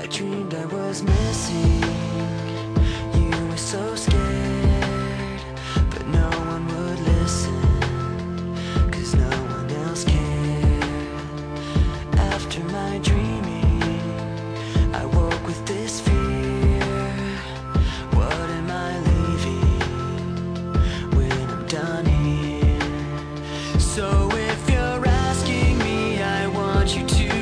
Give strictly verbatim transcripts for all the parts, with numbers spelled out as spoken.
I dreamed I was missing. You were so scared, but no one would listen, 'cause no one else cared. After my dreaming, I woke with this fear. What am I leaving when I'm done here? So if you're asking me, I want you to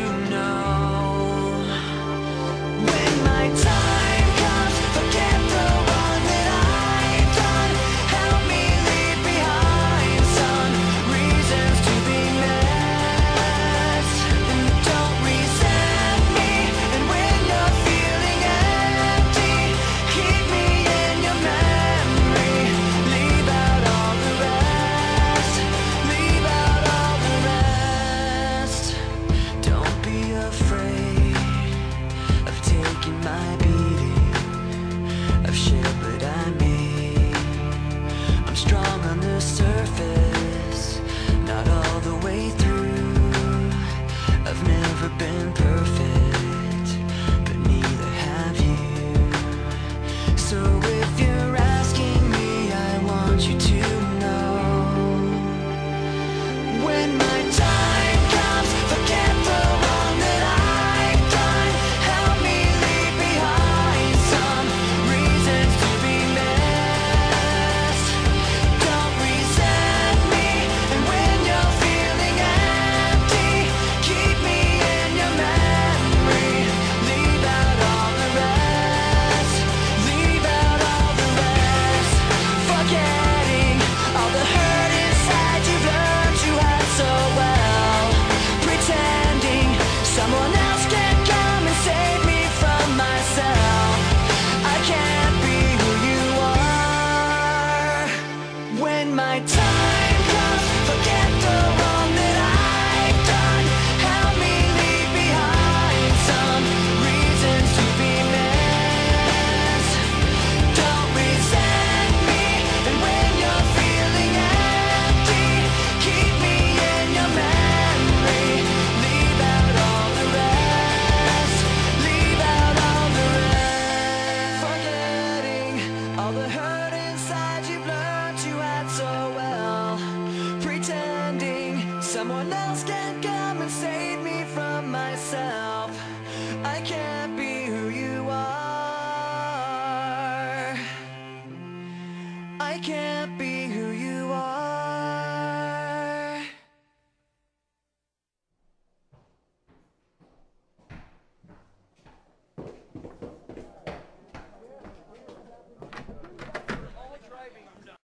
my beating of shit, but I made. I'm strong on the surface, not all the way through. I've never been perfect, but neither have you. So if you're asking me, I want you to know, when my time comes, forget the wrong that I've done. Help me leave behind some reasons to be missed. Don't resent me, and when you're feeling empty, keep me in your memory. Leave out all the rest. Leave out all the rest. Forgetting all the hurt inside you've learned you had so well. Pretending someone else can come and save me from myself. I can't be who you are. When my time comes, forget the wrong that I've done. Help me leave behind some reasons to be missed. Don't resent me, and when you're feeling empty, keep me in your memory. Leave out all the rest. Leave out all the rest. Forgetting all the hurt inside you've learned you had so well. Pretending someone else can come and save me from myself. I can't be who you are. I can't be